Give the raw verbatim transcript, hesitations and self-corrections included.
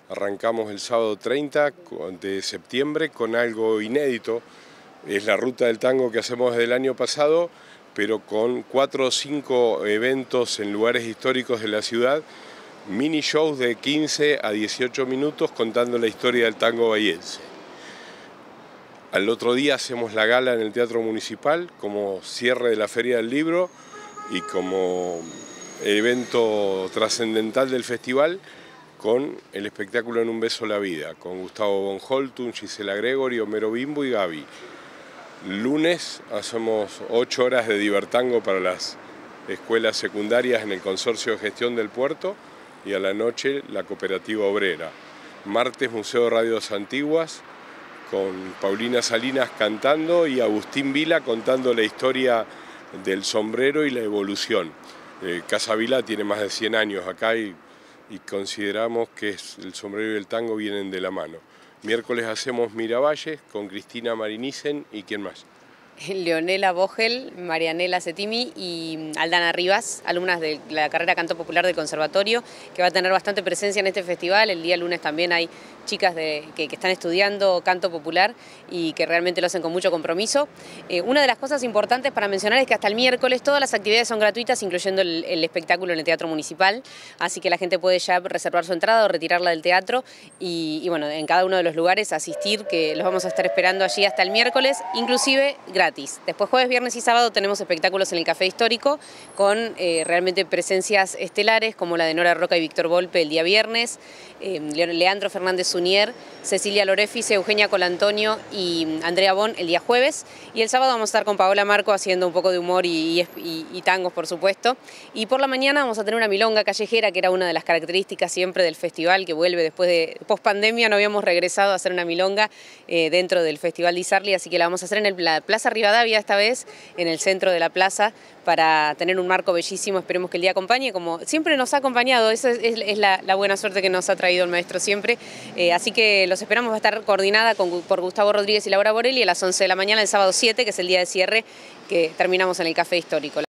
Arrancamos el sábado treinta de septiembre con algo inédito. Es la ruta del tango que hacemos desde el año pasado, pero con cuatro o cinco eventos en lugares históricos de la ciudad, mini shows de quince a dieciocho minutos contando la historia del tango bahiense. Al otro día hacemos la gala en el Teatro Municipal como cierre de la Feria del Libro y como evento trascendental del festival, con el espectáculo En un beso la vida, con Gustavo von Holtun, Gisela Gregory, Homero Bimbo y Gaby. Lunes hacemos ocho horas de divertango para las escuelas secundarias en el Consorcio de Gestión del Puerto y a la noche la Cooperativa Obrera. Martes Museo de Radios Antiguas con Paulina Salinas cantando y Agustín Vila contando la historia del sombrero y la evolución. Eh, Casa Vila tiene más de cien años acá y y consideramos que es, el sombrero y el tango vienen de la mano. Miércoles hacemos Miravalles con Cristina Marinicen y ¿quién más? Leonela Vogel, Marianela Setimi y Aldana Rivas, alumnas de la carrera Canto Popular del Conservatorio, que va a tener bastante presencia en este festival. El día lunes también hay chicas de, que, que están estudiando Canto Popular y que realmente lo hacen con mucho compromiso. Eh, una de las cosas importantes para mencionar es que hasta el miércoles todas las actividades son gratuitas, incluyendo el, el espectáculo en el Teatro Municipal, así que la gente puede ya reservar su entrada o retirarla del teatro y, y bueno, en cada uno de los lugares asistir, que los vamos a estar esperando allí hasta el miércoles, inclusive gratis. Después jueves, viernes y sábado tenemos espectáculos en el Café Histórico con eh, realmente presencias estelares como la de Nora Roca y Víctor Volpe el día viernes, eh, Leandro Fernández Sunier, Cecilia Lorefice, Eugenia Colantonio y Andrea Bon el día jueves, y el sábado vamos a estar con Paola Marco haciendo un poco de humor y, y, y tangos, por supuesto, y por la mañana vamos a tener una milonga callejera, que era una de las características siempre del festival, que vuelve después de post-pandemia. No habíamos regresado a hacer una milonga eh, dentro del Festival de Izarli, así que la vamos a hacer en el, la Plaza Rivadavia esta vez, en el centro de la plaza, para tener un marco bellísimo. Esperemos que el día acompañe, como siempre nos ha acompañado. Esa es, es, es la, la buena suerte que nos ha traído el maestro siempre, eh, así que los esperamos. Va a estar coordinada con, por Gustavo Rodríguez y Laura Borelli a las once de la mañana, el sábado siete, que es el día de cierre, que terminamos en el Café Histórico.